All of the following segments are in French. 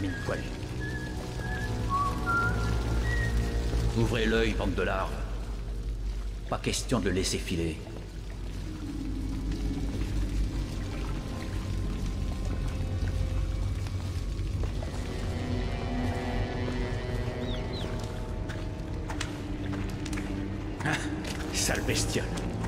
mine poilée. Ouvrez l'œil, bande de larves. Pas question de le laisser filer. Ah, sale bestiole.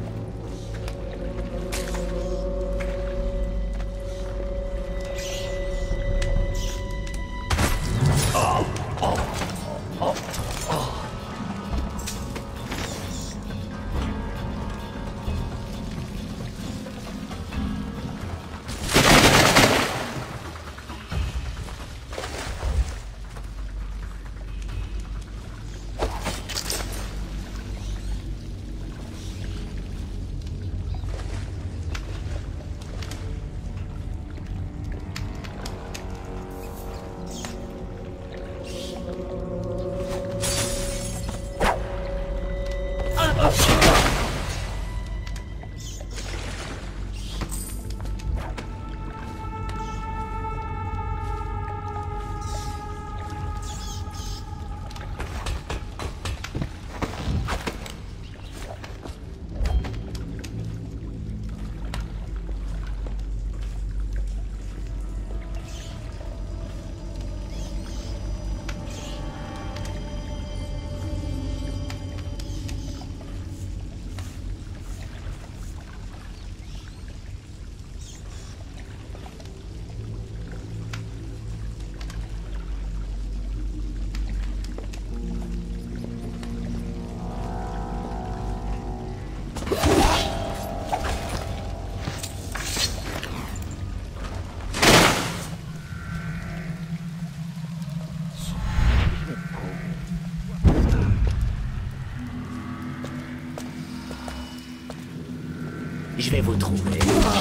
Je vais vous trouver.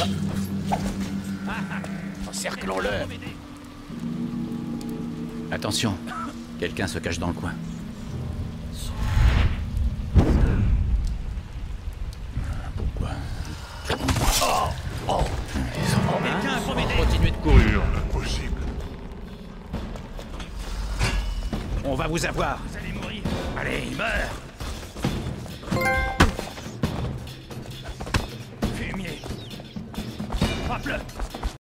Encerclons-le. Attention, quelqu'un se cache dans le coin. Pourquoi? Quelqu'un faut m'aider. Continuez de courir. Impossible. On va vous avoir. Vous allez mourir. Allez, meurs. Fumier. Frappe-le.